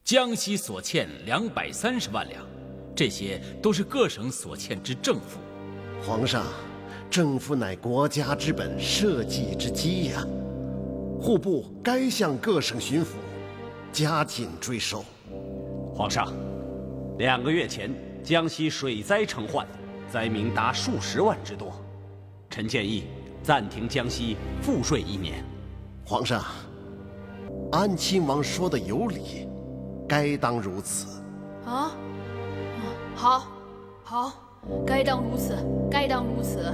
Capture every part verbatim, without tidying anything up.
江西所欠两百三十万两，这些都是各省所欠之政府。 皇上，政府乃国家之本，社稷之基呀，户部该向各省巡抚加紧追收。 皇上，两个月前江西水灾成患，灾民达数十万之多。臣建议暂停江西赋税一年。 皇上，安亲王说的有理，该当如此。 啊，好，好，该当如此，该当如此。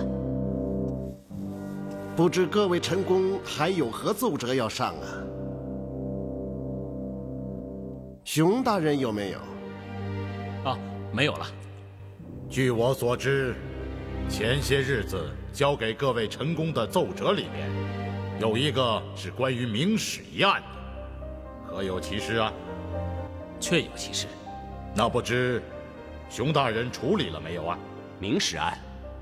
不知各位臣工还有何奏折要上啊？熊大人有没有？ 啊，没有了。 据我所知，前些日子交给各位臣工的奏折里面，有一个是关于明史一案的，何有其事啊？ 确有其事。 那不知熊大人处理了没有啊？ 明史案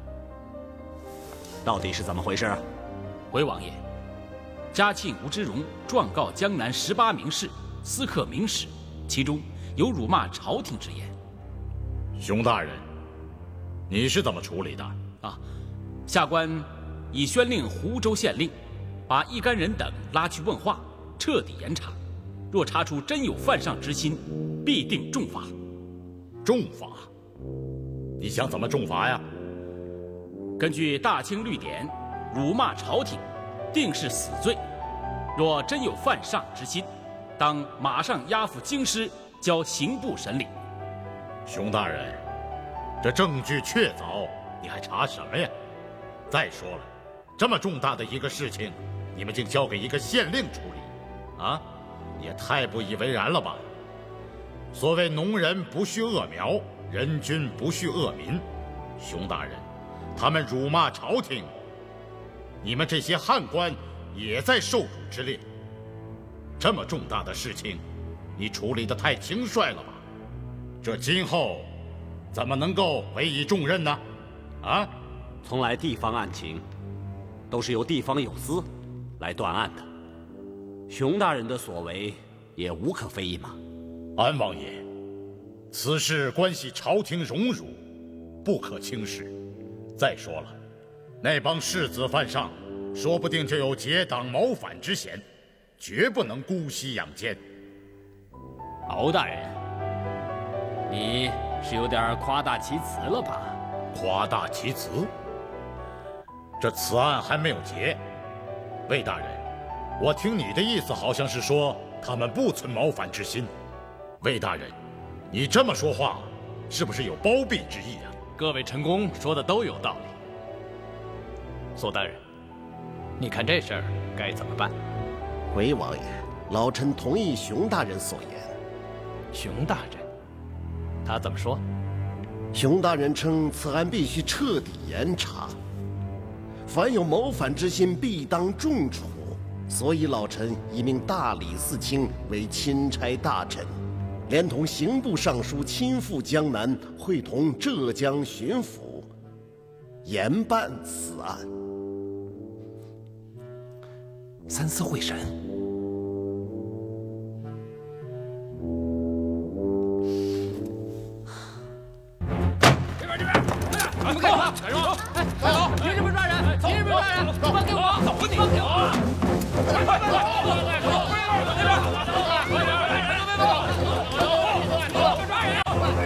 到底是怎么回事啊？ 回王爷，嘉庆吴之荣状告江南十八名士私刻明史，其中有辱骂朝廷之言。 熊大人，你是怎么处理的？ 啊，下官已宣令湖州县令，把一干人等拉去问话，彻底严查。若查出真有犯上之心，必定重罚。 重罚？你想怎么重罚呀？ 根据大清律典，辱骂朝廷，定是死罪。若真有犯上之心，当马上押赴京师，交刑部审理。 熊大人，这证据确凿，你还查什么呀？再说了，这么重大的一个事情，你们竟交给一个县令处理，啊，也太不以为然了吧？所谓农人不畜恶苗，人君不畜恶民。熊大人，他们辱骂朝廷，你们这些汉官也在受辱之列。这么重大的事情，你处理得太轻率了吧？这今后怎么能够委以重任呢？啊， 从来地方案情都是由地方有司来断案的，熊大人的所为也无可非议嘛。 安王爷，此事关系朝廷荣辱，不可轻视。再说了，那帮世子犯上，说不定就有结党谋反之嫌，绝不能姑息养奸。 敖大人，你是有点夸大其词了吧？ 夸大其词？这此案还没有结。魏大人，我听你的意思好像是说他们不存谋反之心。魏大人，你这么说话，是不是有包庇之意啊？ 各位臣工说的都有道理。索大人，你看这事儿该怎么办？ 回王爷，老臣同意熊大人所言。 熊大人，他怎么说？ 熊大人称此案必须彻底严查，凡有谋反之心，必当重处。所以老臣已命大理寺卿为钦差大臣，连同刑部尚书亲赴江南，会同浙江巡抚严办此案。 三司会审。 这边这边，你们干什么？干什么？哎，快走！凭什么抓人？凭什么抓人？放给我！走你！放给我！快快快！那边，快点！别走！别抓人！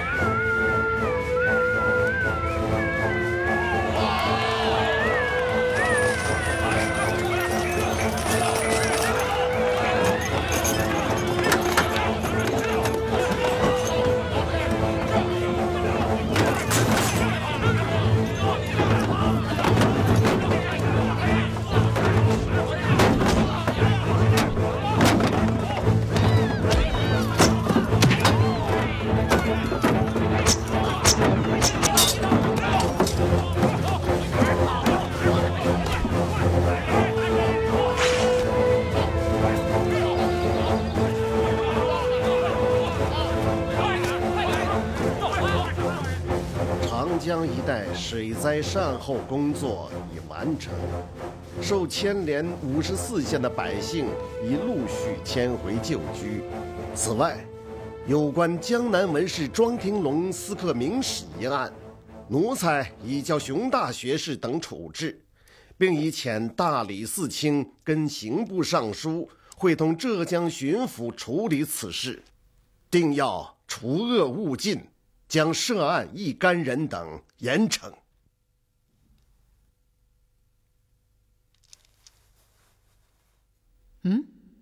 江一带水灾善后工作已完成，受牵连五十四县的百姓已陆续迁回旧居。此外， 有关江南文士庄廷龙私刻明史一案，奴才已叫熊大学士等处置，并已遣大理寺卿跟刑部尚书会同浙江巡抚处理此事，定要除恶务尽，将涉案一干人等严惩。 嗯，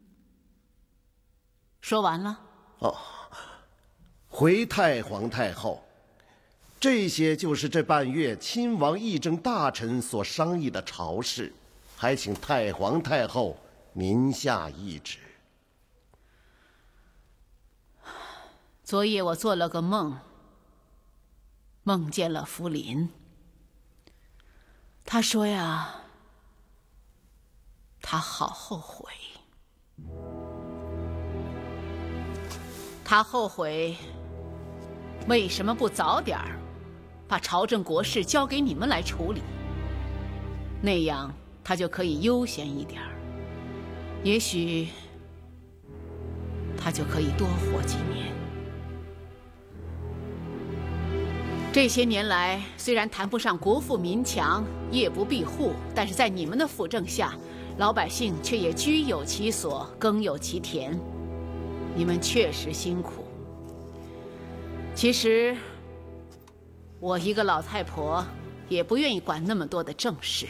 说完了。 哦，回太皇太后，这些就是这半月亲王议政大臣所商议的朝事，还请太皇太后您下懿旨。 昨夜我做了个梦，梦见了福临。他说呀，他好后悔。他后悔为什么不早点儿把朝政国事交给你们来处理，那样他就可以悠闲一点儿，也许他就可以多活几年。这些年来，虽然谈不上国富民强、夜不闭户，但是在你们的辅政下，老百姓却也居有其所，耕有其田。你们确实辛苦。其实，我一个老太婆也不愿意管那么多的政事。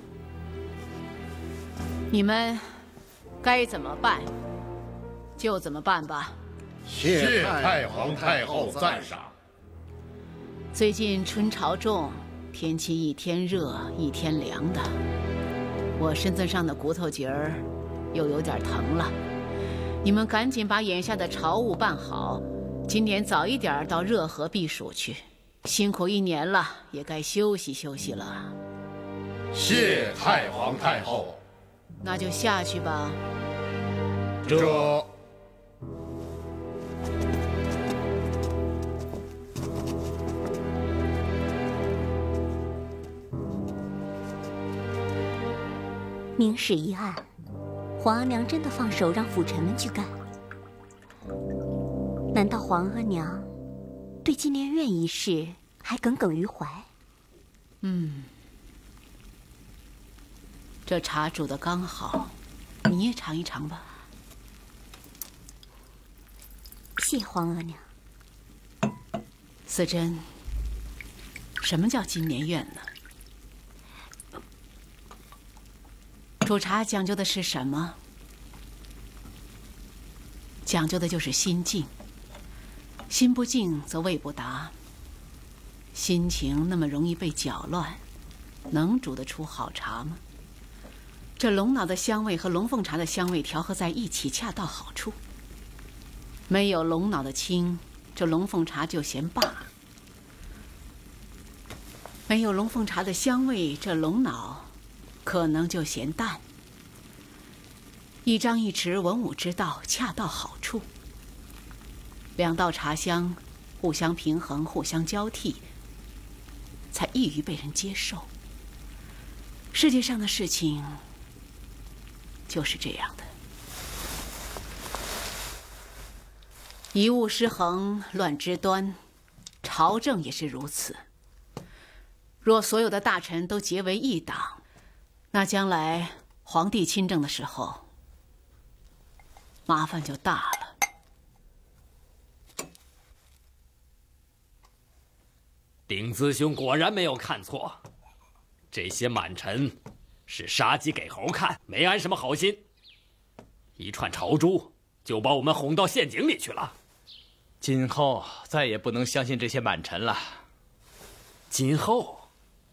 你们该怎么办就怎么办吧。 谢太皇太后赞赏。 最近春潮重，天气一天热一天凉的，我身子上的骨头节儿又有点疼了。你们赶紧把眼下的朝务办好，今年早一点到热河避暑去。辛苦一年了，也该休息休息了。 谢太皇太后。 那就下去吧。 这。 明史一案，皇阿娘真的放手让辅臣们去干？难道皇阿娘对纪念院一事还耿耿于怀？ 嗯，这茶煮的刚好，你也尝一尝吧。 谢皇阿娘。 思珍，什么叫金年院呢？煮茶讲究的是什么？讲究的就是心静。心不静则味不达。心情那么容易被搅乱，能煮得出好茶吗？这龙脑的香味和龙凤茶的香味调和在一起，恰到好处。没有龙脑的清，这龙凤茶就嫌罢；没有龙凤茶的香味，这龙脑可能就嫌淡。一张一弛，文武之道，恰到好处。两道茶香互相平衡，互相交替，才易于被人接受。世界上的事情就是这样的。一物失衡，乱之端，朝政也是如此。若所有的大臣都结为一党，那将来皇帝亲政的时候，麻烦就大了。 丁资兄果然没有看错，这些满臣是杀鸡给猴看，没安什么好心，一串朝珠就把我们哄到陷阱里去了。 今后再也不能相信这些满臣了。 今后，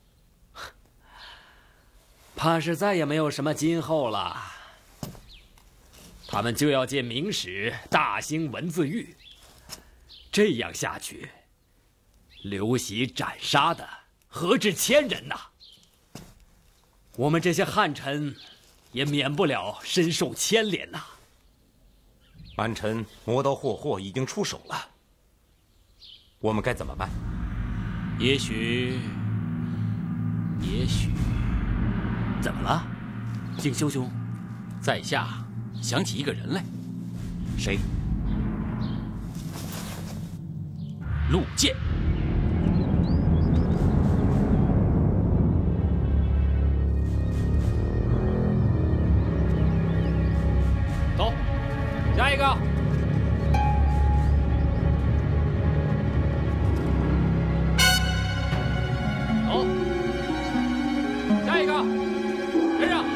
怕是再也没有什么今后了。他们就要借明史大兴文字狱，这样下去，流徙斩杀的何止千人呐！我们这些汉臣也免不了深受牵连呐。 满臣磨刀霍霍已经出手了，我们该怎么办？ 也许，也许， 怎么了？ 敬修兄，在下想起一个人来。 谁？ 陆建。 走，下一个。走，下一个，跟上。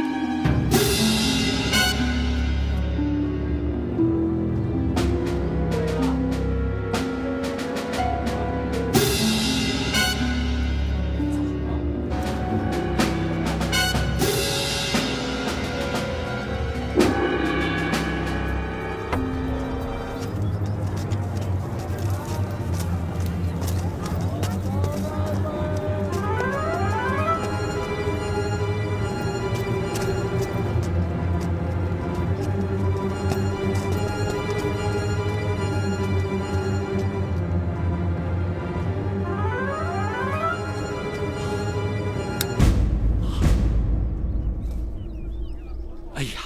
哎呀，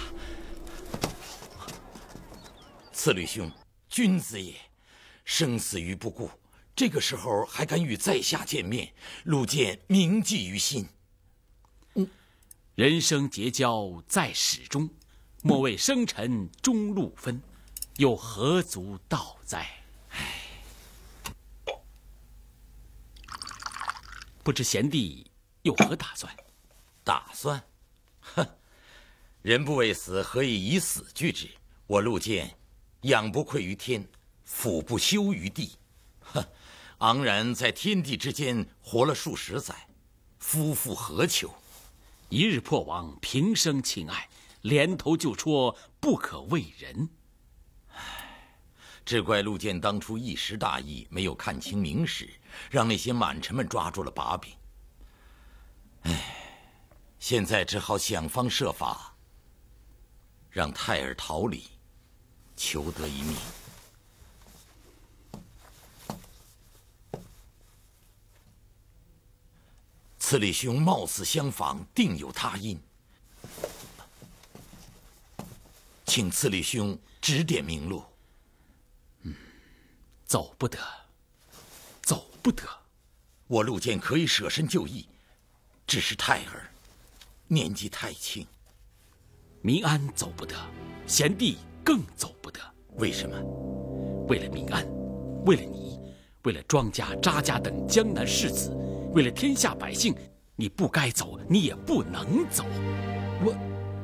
次吕兄，君子也，生死于不顾，这个时候还敢与在下见面，陆建铭记于心。 嗯，人生结交在始终，莫为生辰中路分，又何足道哉？唉，不知贤弟有何打算？ 打算？哼！ 人不为死，何以以死惧之？我陆建，仰不愧于天，俯不羞于地。哼，昂然在天地之间活了数十载，夫复何求？ 一日破网，平生情爱，连头就戳，不可为人。 唉，只怪陆建当初一时大意，没有看清明史，让那些满臣们抓住了把柄。唉，现在只好想方设法。 让泰儿逃离，求得一命。次李兄貌似相仿，定有他因，请次李兄指点明路。 嗯，走不得，走不得。 我陆建可以舍身就义，只是泰儿年纪太轻。 民安走不得，贤弟更走不得。 为什么？ 为了民安，为了你，为了庄家、查家等江南士子，为了天下百姓，你不该走，你也不能走。 我，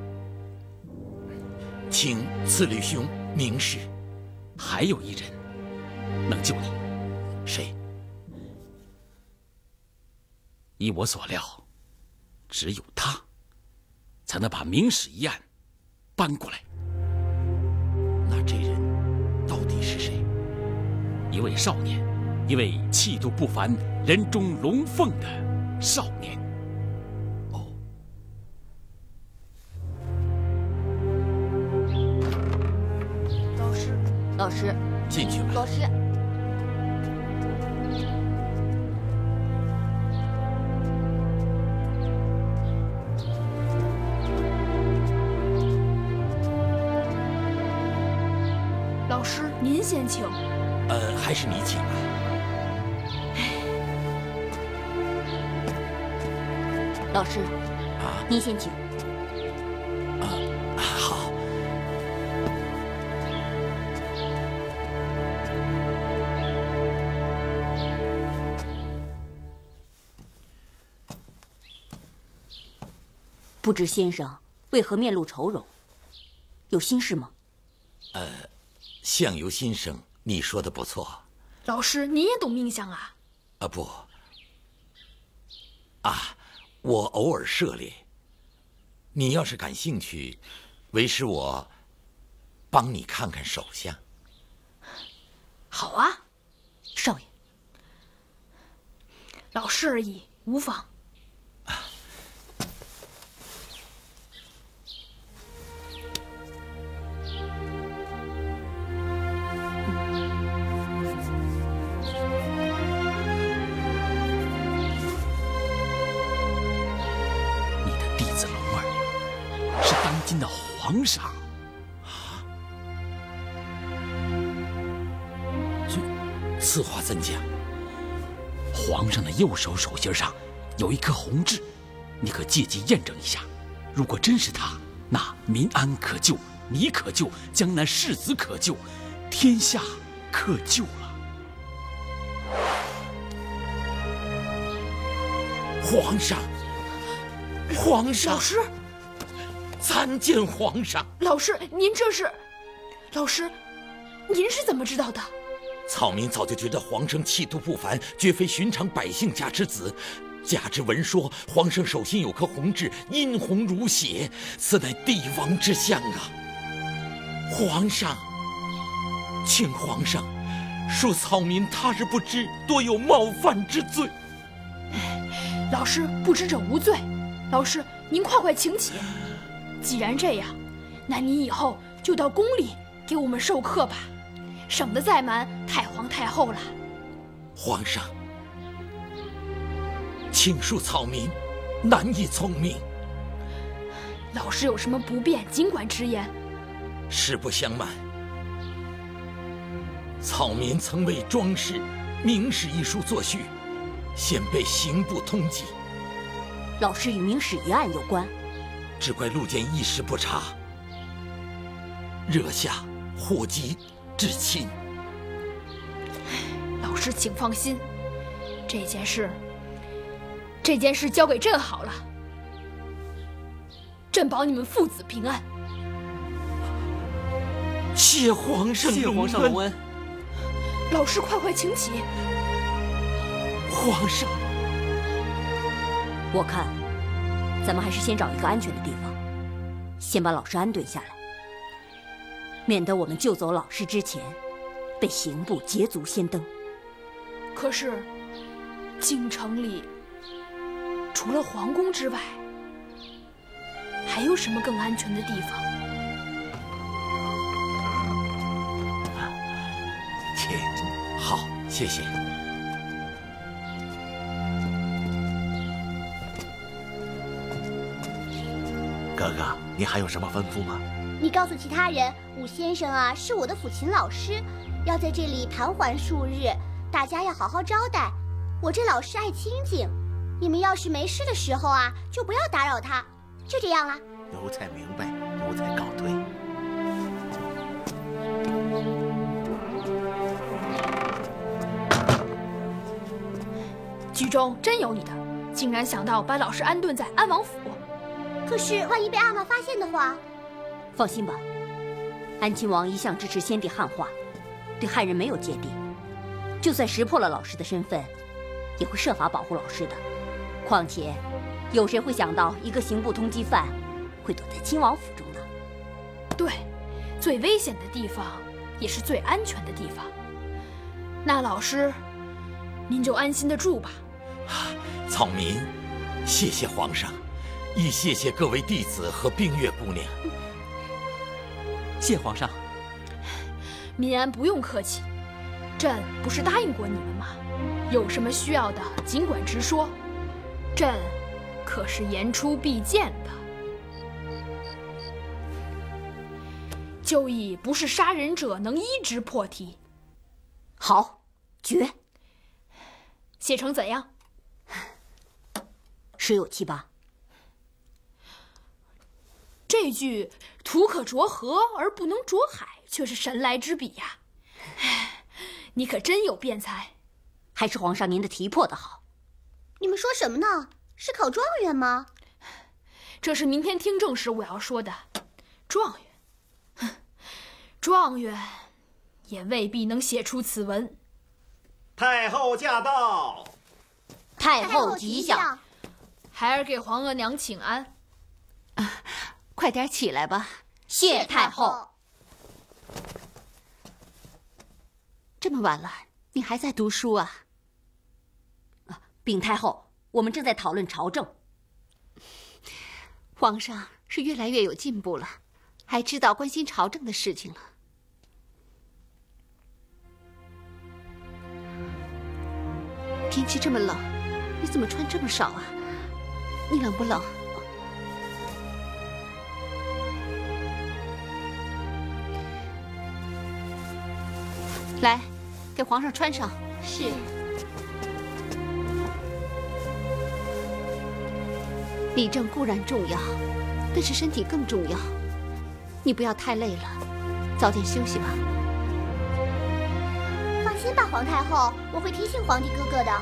请次吕兄明示。 还有一人能救你， 谁？ 依我所料，只有他，才能把明史一案。 搬过来， 那这人到底是谁？ 一位少年，一位气度不凡、人中龙凤的少年。 哦， 老师，老师， 进去吧。 老师。 老师，您先请。 呃，还是你请吧。 老师， 啊， 您先请。 啊，好。 不知先生为何面露愁容？有心事吗？ 呃。 相由心生，你说的不错。 老师，你也懂命相啊？ 啊不。啊，我偶尔涉猎。你要是感兴趣，为师我帮你看看手相。 好啊， 少爷。 老师而已，无妨。 啊。 今的皇上啊， 君此话怎讲？ 皇上的右手手心上有一颗红痣，你可借机验证一下。如果真是他，那民安可救，你可救，江南士子可救，天下可救了。 皇上，皇上， 老师， 参见皇上。 老师，您这是？老师，您是怎么知道的？ 草民早就觉得皇上气度不凡，绝非寻常百姓家之子。加之闻说，皇上手心有颗红痣，殷红如血，此乃帝王之相啊！皇上，请皇上恕草民他日不知，多有冒犯之罪。 老师，不知者无罪。老师，您快快请起。既然这样，那您以后就到宫里给我们授课吧，省得再瞒太皇太后了。 皇上，请恕草民难以从命。 老师有什么不便，尽管直言。 实不相瞒，草民曾为庄氏《明史》一书作序，现被刑部通缉。 老师与明史一案有关， 只怪陆监一时不察，惹下祸及至亲。 老师请放心，这件事，这件事交给朕好了，朕保你们父子平安。 谢皇上， 谢皇上隆恩。 老师，快快请起。 皇上， 我看咱们还是先找一个安全的地方，先把老师安顿下来，免得我们救走老师之前被刑部捷足先登。 可是京城里除了皇宫之外，还有什么更安全的地方？ 请。好，谢谢。 哥哥，你还有什么吩咐吗？ 你告诉其他人，武先生啊是我的抚琴老师，要在这里盘桓数日，大家要好好招待。我这老师爱清静，你们要是没事的时候啊，就不要打扰他，就这样啦。 奴才明白，奴才告退。 居中真有你的，竟然想到把老师安顿在安王府。 可是万一被阿玛发现的话， 放心吧，安亲王一向支持先帝汉化，对汉人没有芥蒂，就算识破了老师的身份，也会设法保护老师的。况且，有谁会想到一个刑部通缉犯会躲在亲王府中呢？ 对，最危险的地方也是最安全的地方。那老师，您就安心的住吧。 草民，谢谢皇上，亦谢谢各位弟子和冰月姑娘。 谢皇上。 民安不用客气，朕不是答应过你们吗？有什么需要的尽管直说，朕可是言出必践的。就以不是杀人者能医之破题。 好，绝。 写成怎样？ 十有七八。 这句“土可着河而不能着海”却是神来之笔呀！你可真有辩才。 还是皇上您的题破的好。 你们说什么呢？是考状元吗？ 这是明天听政时我要说的。状元，状元也未必能写出此文。 太后驾到！ 太后吉祥！ 孩儿给皇额娘请安。 啊，快点起来吧！ 谢太后。 这么晚了，你还在读书啊？ 啊，禀太后，我们正在讨论朝政。 皇上是越来越有进步了，还知道关心朝政的事情了。天气这么冷，你怎么穿这么少啊？你冷不冷？来， 给皇上穿上。 是。 理政固然重要，但是身体更重要。你不要太累了，早点休息吧。 放心吧，皇太后，我会提醒皇帝哥哥的。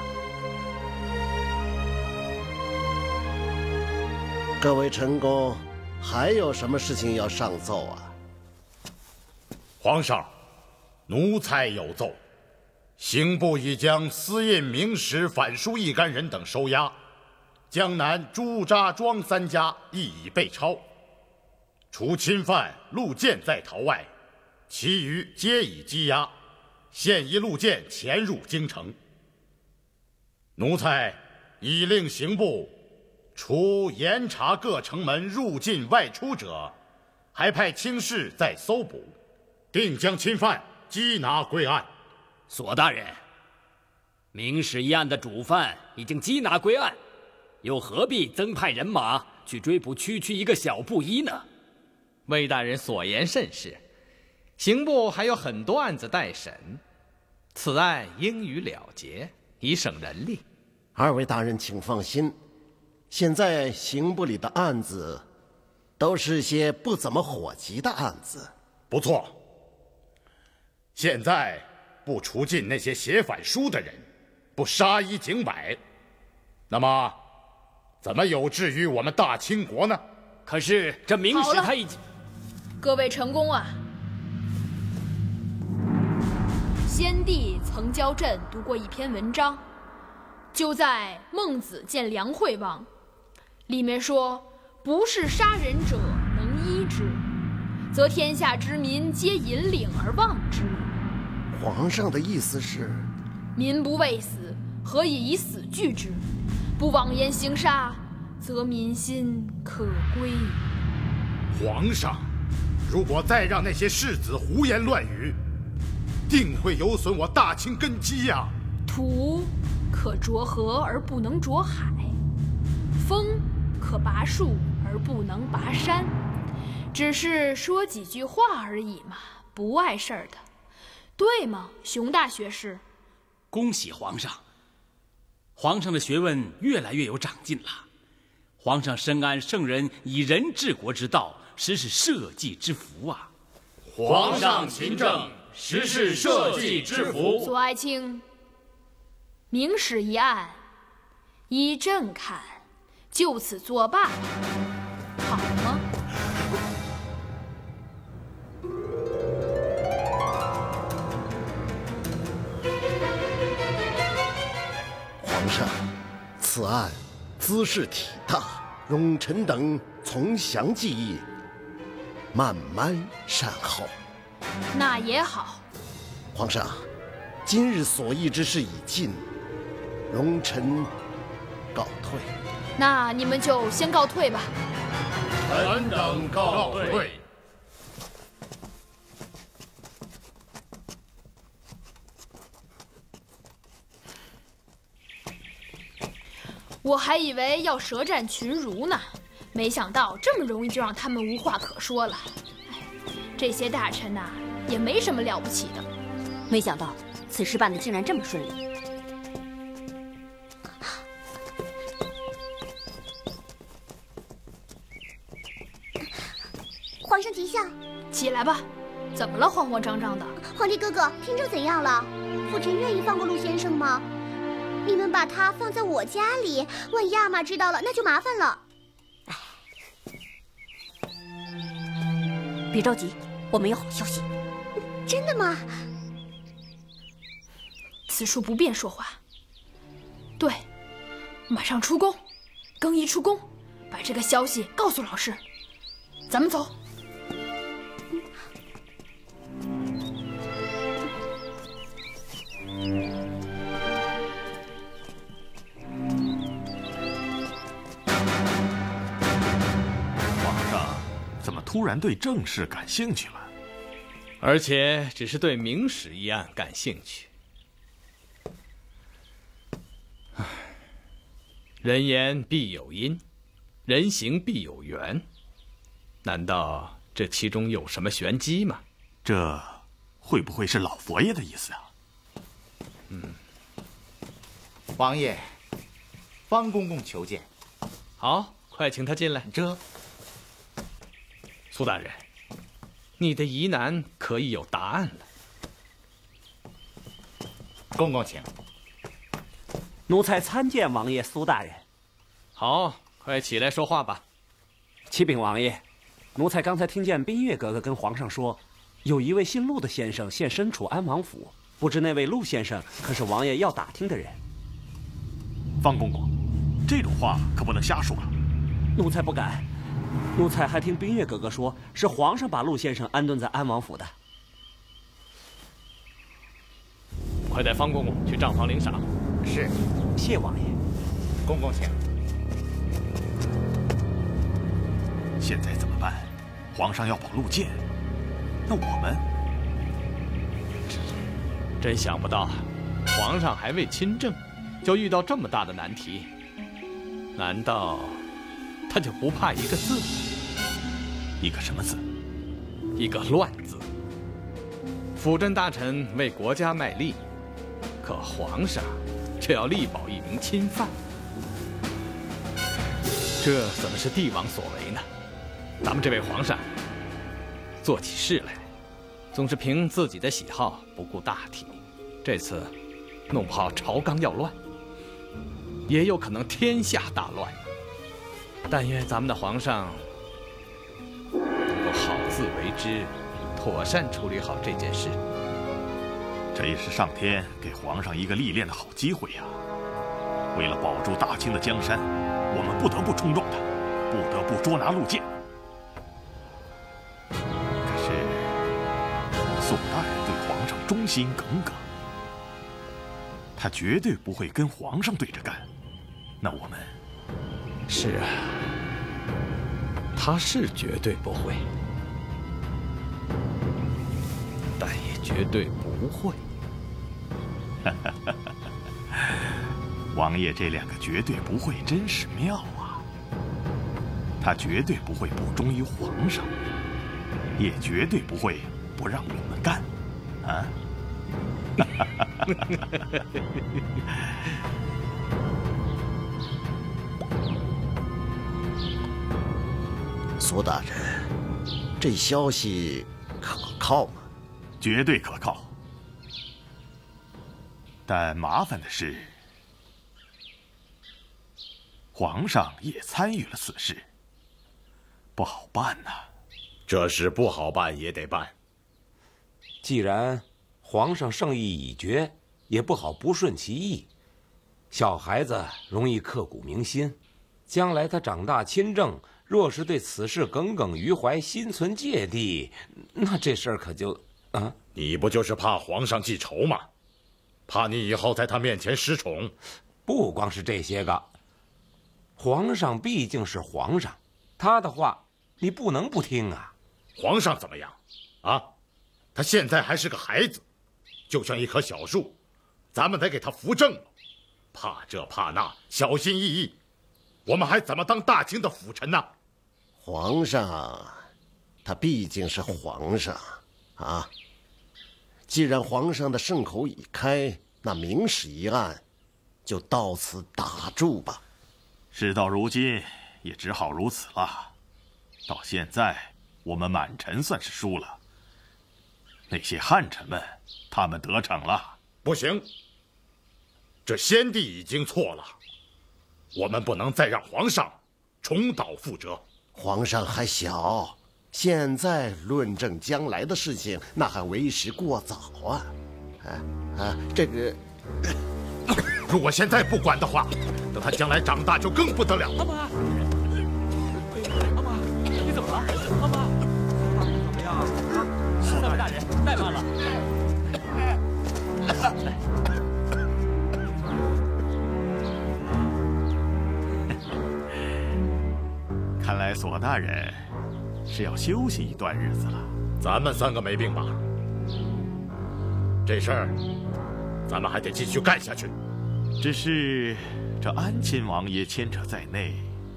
各位臣工，还有什么事情要上奏啊？ 皇上，奴才有奏，刑部已将私印明史反书一干人等收押，江南朱扎庄三家亦已被抄，除侵犯陆建在逃外，其余皆已羁押，现移陆建潜入京城。奴才已令刑部除严查各城门入境外出者，还派卿士在搜捕，定将侵犯缉拿归案。 索大人，明史一案的主犯已经缉拿归案，又何必增派人马去追捕区区一个小布衣呢？ 魏大人所言甚是，刑部还有很多案子待审，此案应予了结，以省人力。 二位大人请放心，现在刑部里的案子都是些不怎么火急的案子。 不错，现在不除尽那些写反书的人，不杀一儆百，那么怎么有志于我们大清国呢？ 可是这明史他已经…… 各位臣工啊，先帝曾教朕读过一篇文章，就在《孟子见梁惠王》里面说：“不是杀人者能医之，则天下之民皆引领而忘之。” 皇上的意思是， 民不畏死，何以以死惧之？不妄言行杀，则民心可归。 皇上，如果再让那些士子胡言乱语，定会有损我大清根基呀！ 土可着河而不能着海，风可拔树而不能拔山，只是说几句话而已嘛，不碍事儿的，对吗，熊大学士？ 恭喜皇上，皇上的学问越来越有长进了。皇上深谙圣人以仁治国之道，实是社稷之福啊！ 皇上勤政，实是社稷之福。 左爱卿，明史一案，依朕看，就此作罢，好吗？ 皇上，此案兹事体大，容臣等从详记忆，慢慢善后。 那也好。 皇上，今日所议之事已尽，容臣告退。 那你们就先告退吧。 臣等告退。 我还以为要舌战群儒呢，没想到这么容易就让他们无话可说了。哎，这些大臣呐、啊，也没什么了不起的。 没想到此事办得竟然这么顺利。 皇上吉祥， 起来吧。怎么了，慌慌张张的？ 皇帝哥哥，听政怎样了？父臣愿意放过陆先生吗？你们把他放在我家里，万一阿玛知道了，那就麻烦了。 别着急，我们有好消息。 真的吗？ 此处不便说话。对，马上出宫，更衣出宫，把这个消息告诉老师。咱们走。 突然对政事感兴趣了， 而且只是对明史一案感兴趣。唉，人言必有因，人行必有缘，难道这其中有什么玄机吗？ 这会不会是老佛爷的意思啊？ 嗯，王爷，方公公求见。 好，快请他进来。 这， 苏大人，你的疑难可以有答案了。 公公请。 奴才参见王爷苏大人。 好，快起来说话吧。 启禀王爷，奴才刚才听见冰月格格跟皇上说，有一位姓陆的先生现身处安王府，不知那位陆先生可是王爷要打听的人。 方公公，这种话可不能瞎说。 奴才不敢。奴才还听冰月格格说，是皇上把陆先生安顿在安王府的。 快带方公公去账房领赏。 是， 谢王爷。 公公请。 现在怎么办？皇上要保陆剑，那我们…… 真想不到，皇上还未亲政，就遇到这么大的难题。难道他就不怕一个字？ 一个什么字？ 一个乱字。辅政大臣为国家卖力，可皇上却要力保一名亲犯，这怎么是帝王所为呢？咱们这位皇上做起事来，总是凭自己的喜好，不顾大体。这次弄不好朝纲要乱，也有可能天下大乱。但愿咱们的皇上能够好自为之，妥善处理好这件事。 这也是上天给皇上一个历练的好机会呀。为了保住大清的江山，我们不得不冲撞他，不得不捉拿陆剑。可是宋大人对皇上忠心耿耿，他绝对不会跟皇上对着干。那我们…… 是啊，他是绝对不会，但也绝对不会。 王爷这两个绝对不会真是妙啊！他绝对不会不忠于皇上，也绝对不会不让我们干，啊！ 苏大人，这消息可靠吗？ 绝对可靠。但麻烦的是，皇上也参与了此事，不好办呐。 这事不好办也得办。 既然皇上圣意已决，也不好不顺其意。小孩子容易刻骨铭心，将来他长大亲政，若是对此事耿耿于怀，心存芥蒂，那这事儿可就……啊， 你不就是怕皇上记仇吗？怕你以后在他面前失宠？ 不光是这些个，皇上毕竟是皇上，他的话你不能不听啊。 皇上怎么样？啊，他现在还是个孩子，就像一棵小树，咱们得给他扶正了。怕这怕那，小心翼翼，我们还怎么当大清的辅臣呢？ 皇上，他毕竟是皇上啊。既然皇上的圣口已开，那明史一案就到此打住吧。 事到如今，也只好如此了。到现在，我们满臣算是输了，那些汉臣们，他们得逞了。 不行，这先帝已经错了，我们不能再让皇上重蹈覆辙。 皇上还小，现在论证将来的事情，那还为时过早啊！啊啊，这个， 如果现在不管的话，等他将来长大就更不得了。 阿妈，阿妈，你怎么了？阿妈，怎么样？三位大人，怠慢了。 看来索大人是要休息一段日子了。 咱们三个没病吧？这事儿，咱们还得继续干下去。 只是这安亲王爷牵扯在内，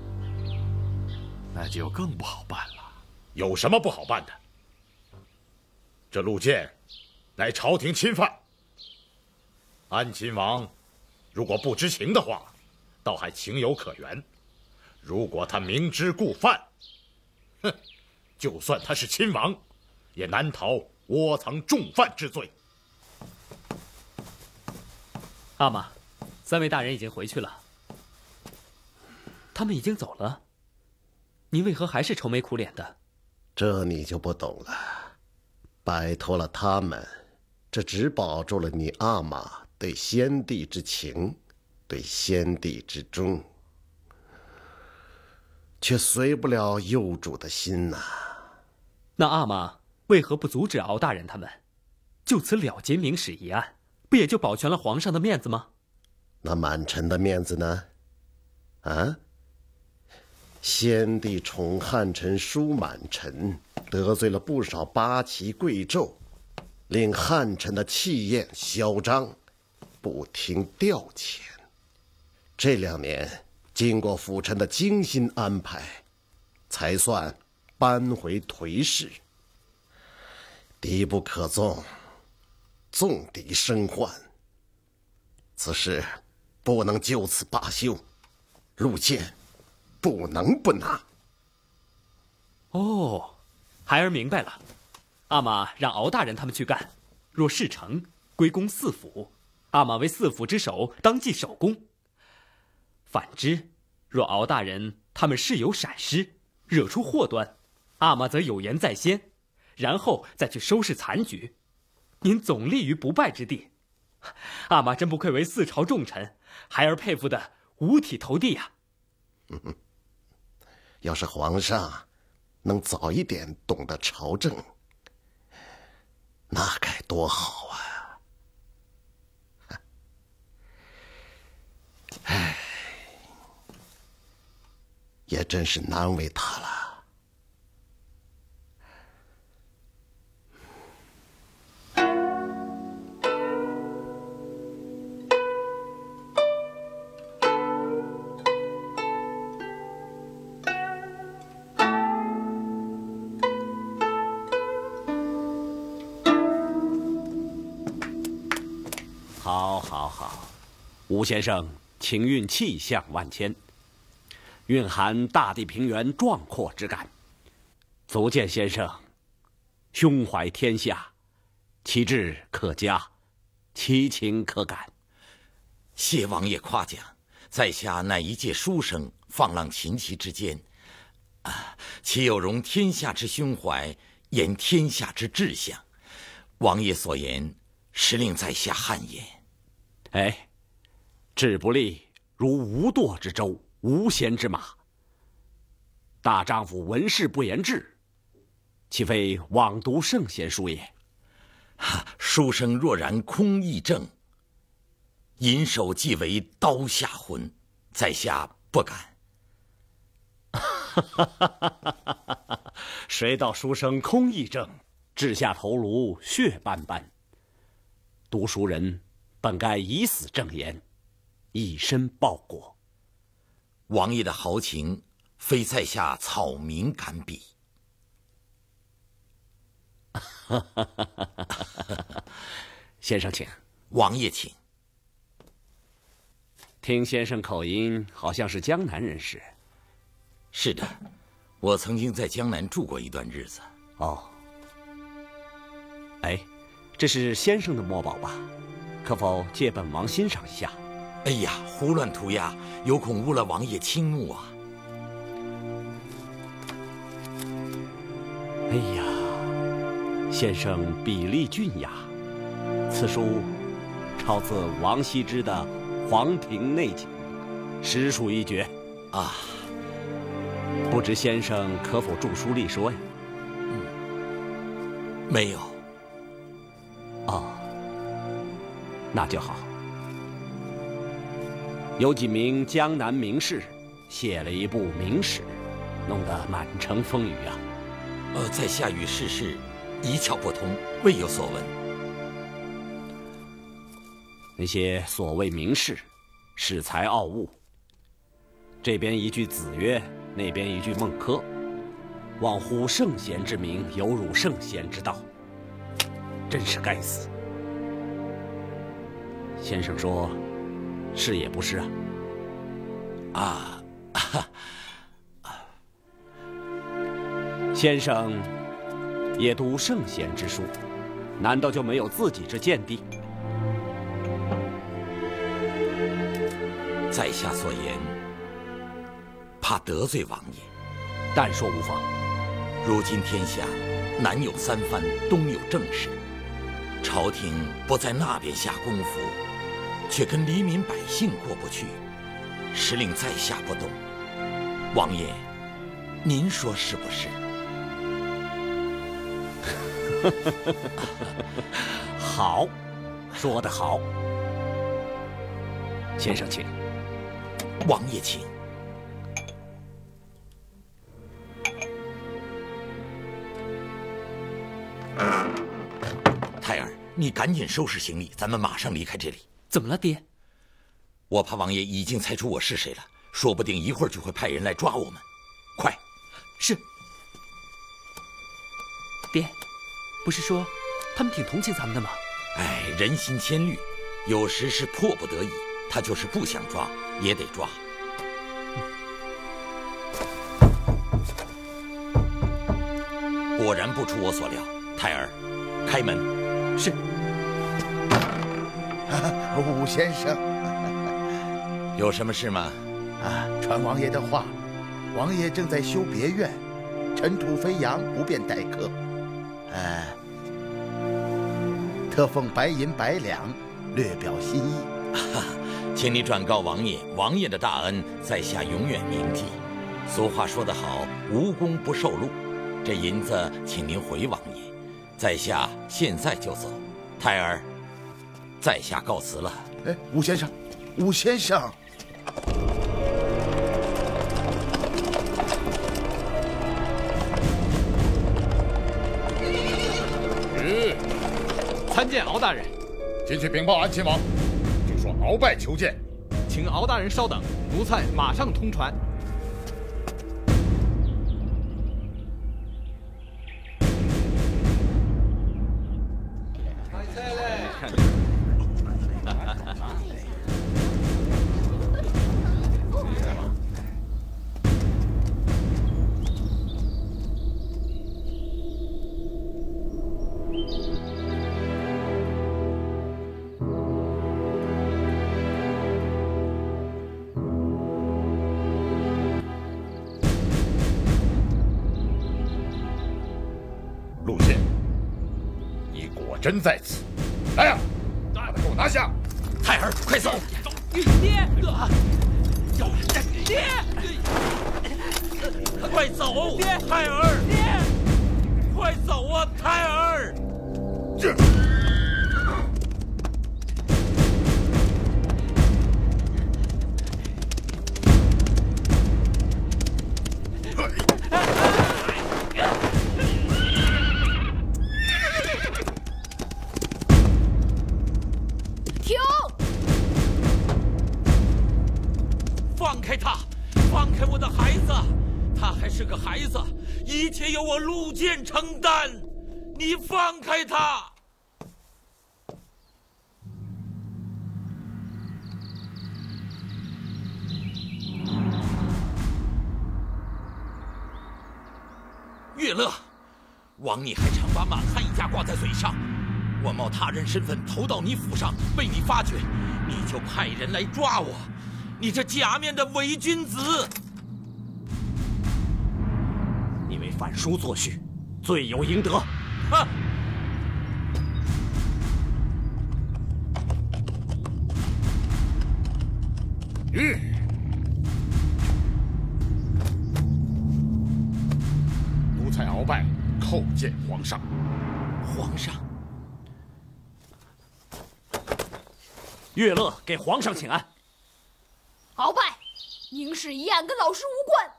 那就更不好办了。 有什么不好办的？这陆剑乃朝廷钦犯， 安亲王如果不知情的话，倒还情有可原；如果他明知故犯，哼，就算他是亲王，也难逃窝藏重犯之罪。 阿玛，三位大人已经回去了，他们已经走了，您为何还是愁眉苦脸的？ 这你就不懂了。摆脱了他们，这只保住了你阿玛对先帝之情，对先帝之忠，却随不了幼主的心呐、啊。 那阿玛为何不阻止敖大人他们，就此了结明史一案，不也就保全了皇上的面子吗？ 那满臣的面子呢？啊？先帝宠汉臣舒满臣，得罪了不少八旗贵胄，令汉臣的气焰嚣张，不听调遣。这两年经过辅臣的精心安排，才算扳回颓势。敌不可纵，纵敌生患。此事不能就此罢休，路线不能不拿。 哦，孩儿明白了。阿玛让敖大人他们去干，若事成，归功四府，阿玛为四府之首，当继首功。反之，若敖大人他们事有闪失，惹出祸端，阿玛则有言在先，然后再去收拾残局，您总立于不败之地。阿玛真不愧为四朝重臣，孩儿佩服的五体投地呀、啊嗯。要是皇上能早一点懂得朝政，那该多好啊！唉，也真是难为他了。 好，好，好，吴先生情韵气象万千，蕴含大地平原壮阔之感，足见先生胸怀天下，其志可嘉，其情可感。 谢王爷夸奖，在下乃一介书生，放浪琴棋之间，啊，岂有容天下之胸怀，言天下之志向？王爷所言，实令在下汗颜。 哎，志不立如无舵之舟，无贤之马。大丈夫闻事不言志，岂非枉读圣贤书也？ 书生若然空意正，银手即为刀下魂，在下不敢。 谁道书生空意正，掷下头颅血斑斑？读书人本该以死证言，以身报国。 王爷的豪情，非在下草民敢比。 先生请。 王爷请。 听先生口音，好像是江南人士。 是的，我曾经在江南住过一段日子。 哦。哎，这是先生的墨宝吧？可否借本王欣赏一下？ 哎呀，胡乱涂鸦，有恐误了王爷倾慕啊！ 哎呀，先生笔力俊雅，此书抄自王羲之的《黄庭内景》，实属一绝啊！ 不知先生可否著书立说呀？ 嗯，没有。 哦。那就好。有几名江南名士写了一部明史，弄得满城风雨啊。 呃，在下与世事一窍不通，未有所闻。 那些所谓名士，恃才傲物，这边一句子曰，那边一句孟轲，忘乎圣贤之名，有辱圣贤之道，真是该死。 先生说，是也不是啊？ 啊， 先生也读圣贤之书，难道就没有自己之见地？ 在下所言，怕得罪王爷， 但说无妨。 如今天下南有三藩，东有郑氏，朝廷不在那边下功夫，却跟黎民百姓过不去，实令在下不懂。王爷，您说是不是？ 好，说得好。先生请。 王爷请。泰儿，你赶紧收拾行李，咱们马上离开这里。 怎么了，爹？ 我怕王爷已经猜出我是谁了，说不定一会儿就会派人来抓我们。快！ 是。爹，不是说他们挺同情咱们的吗？ 哎，人心千虑，有时是迫不得已，他就是不想抓也得抓。果然不出我所料，泰儿，开门。 是。 武先生， 有什么事吗？ 啊，传王爷的话，王爷正在修别院，尘土飞扬，不便待客。呃，特奉白银百两，略表心意。 请你转告王爷，王爷的大恩，在下永远铭记。俗话说得好，无功不受禄。这银子，请您回王爷，在下现在就走。泰儿，在下告辞了。 哎，武先生，武先生。 嗯， 参见敖大人。 进去禀报安亲王，就说鳌拜求见。 请敖大人稍等，奴才马上通传。 陆宪，你果真在此！来呀，把他给我拿下！ 泰儿，快走！ 爹，爹， 快走！ 爹， 泰儿， 爹， 快走啊，泰儿！ 这。 一切由我陆建承担，你放开他！乐乐，王逆还常把满汉一家挂在嘴上，我冒他人身份投到你府上，被你发觉，你就派人来抓我，你这假面的伪君子！ 你为反书作序，罪有应得。 哼！ 嗯。奴才鳌拜叩见皇上。 皇上。 乐乐给皇上请安。 鳌拜，宁氏一案跟老师无关。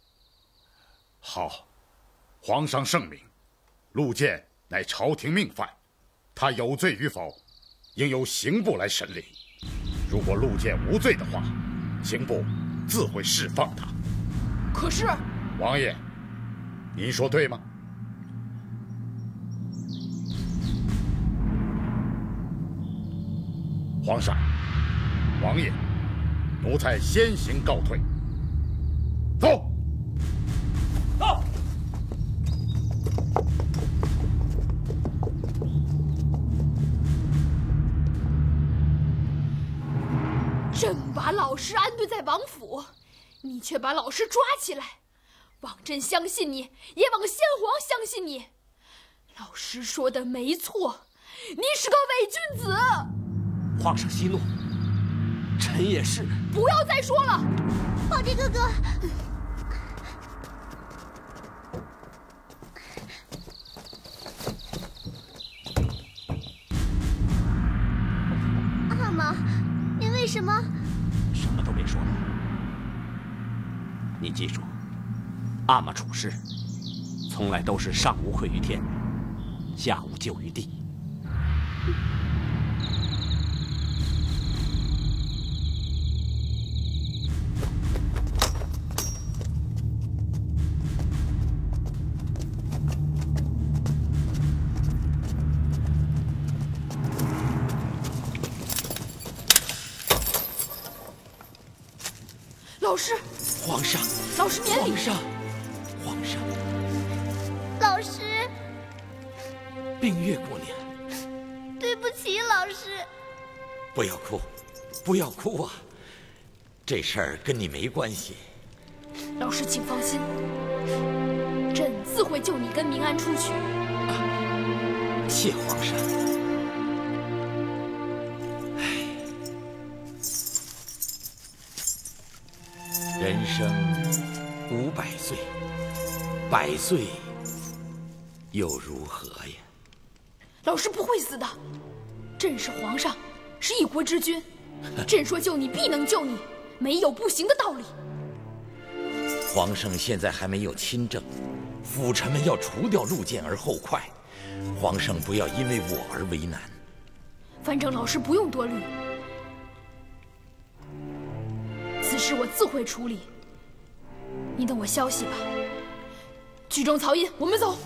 好，皇上圣明，陆建乃朝廷命犯，他有罪与否，应由刑部来审理。如果陆建无罪的话，刑部自会释放他。 可是， 王爷，您说对吗？ 皇上，王爷，奴才先行告退。走。 走。 朕把老师安顿在王府，你却把老师抓起来。枉朕相信你，也枉先皇相信你。老师说的没错，你是个伪君子。 皇上息怒，臣也是。 不要再说了， 皇帝哥哥。阿玛，您为什么？ 什么都别说了。你记住，阿玛处事从来都是上无愧于天，下无咎于地。 老师， 皇上， 老师免礼。 皇上，皇上， 老师， 病越过年， 对不起，老师。 不要哭，不要哭啊！这事儿跟你没关系。 老师，请放心，朕自会救你跟明安出去。 啊，谢皇上。人生五百岁，百岁又如何呀？ 老师不会死的，朕是皇上，是一国之君，朕说救你必能救你，没有不行的道理。 皇上现在还没有亲政，辅臣们要除掉陆建而后快，皇上不要因为我而为难。 反正老师不用多虑。此事我自会处理，你等我消息吧。剧中曹寅，我们走。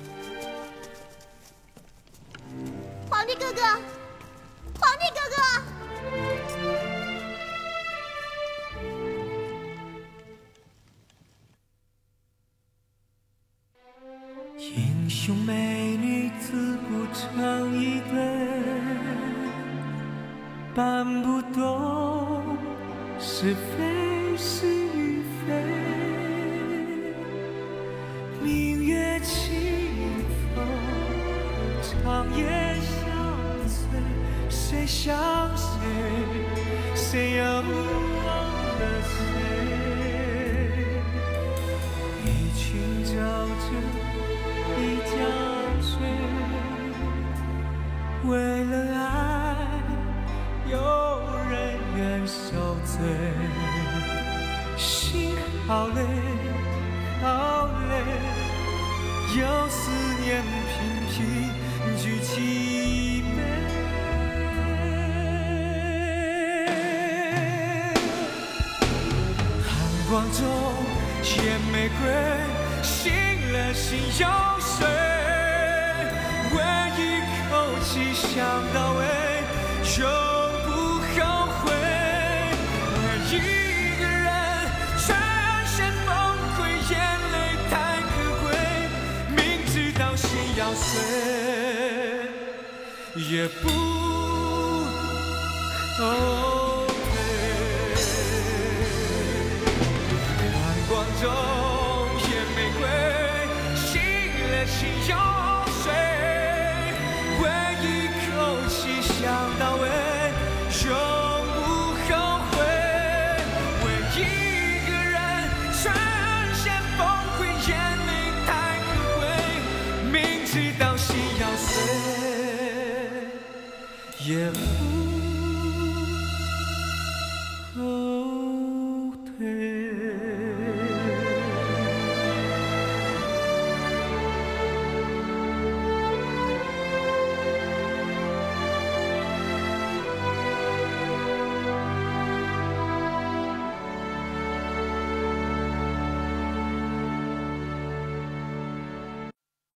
皇帝哥哥，皇帝哥哥。 英雄美女自不成一对，办不懂是非是与非，明月清风，长夜相随，谁想谁，谁又忘了谁？一群沼泽，一江水，为了爱，有人愿受罪，心好累，好累，有思念频频举起杯。寒光中见玫瑰，醒了心有水，为一口气想到尾，永不后悔。为一个人全身崩溃，眼泪太可贵，明知道心要碎，也不后退。寒光中见玫瑰，醒了心有水，为一口气想到尾，永不后悔。为一个人全身崩溃，眼泪太可贵，明知道心要碎，也不